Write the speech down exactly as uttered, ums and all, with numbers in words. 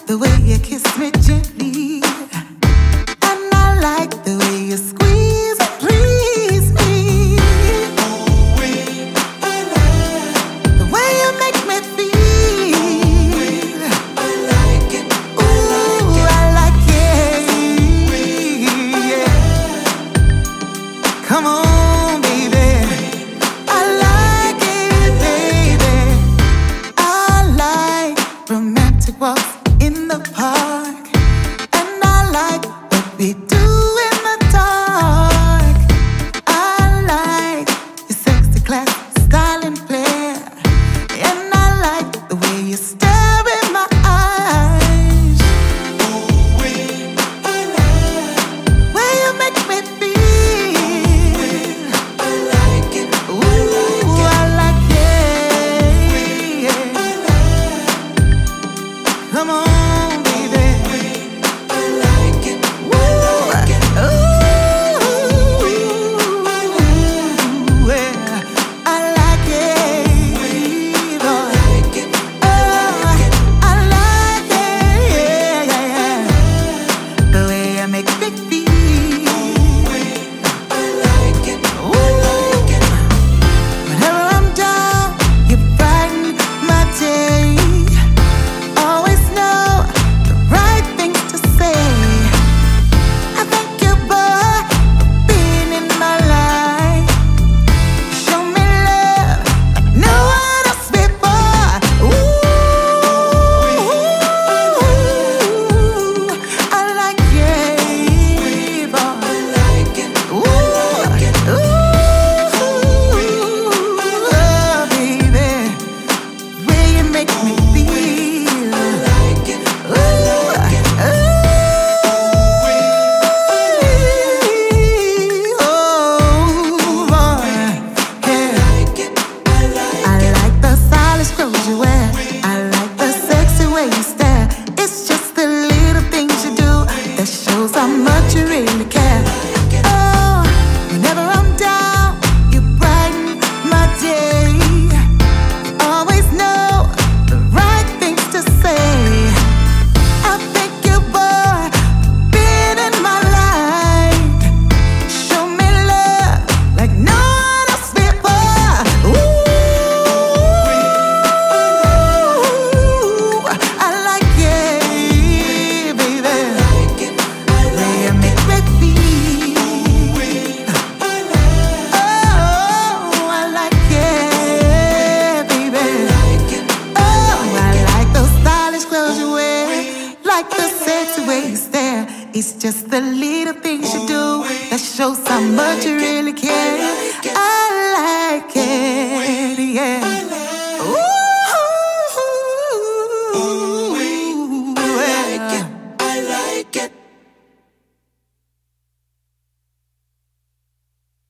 the way you kiss me gently, and I like the way you squeeze and please me. Oou Wee I like the way you make me feel. Oou Wee I like it. I like it. I like it. Oou Wee Yeah. Come on, baby. I like it, baby. I like romantic walks in the park, and I like what we do in the dark. I like your sexy class, style and flair, and I like the way you stare in my eyes. Oou Wee I like The way you make me feel. I like it. Ooh, I like it. I like I it. like Come on, baby. I like it. Ooh, I like it. ooh, yeah, I like it, I boy. like it. Oh, I like it, yeah, yeah, yeah. The way you make me feel. I like it. I like it. Whenever I'm down, you brighten my day. Always know the right things to say. I thank you, boy, for being in my life. Show me love like no one else before. Ooh, I like you, boy. I like it. Ooh, I like it. ooh, oh, baby, way you make me feel. I like it. Ooh, I like it. ooh, oh, boy, yeah. Like it. I like I like the stylish clothes you wear. I like the sexy way you stare. It's just the little things you do that shows how much you really care. Oh, whenever I'm down, you brighten my day. You always know the right things to say. I thank you, boy, for being in my life. Show me love like no one else before. Ooh, I like it, baby. like it. I The way you like make me feel. it. I Oh, I like it, baby. like it. Oh, I like those stylish clothes you wear, like the sexy way you stare. It's just the little things you do that shows how much you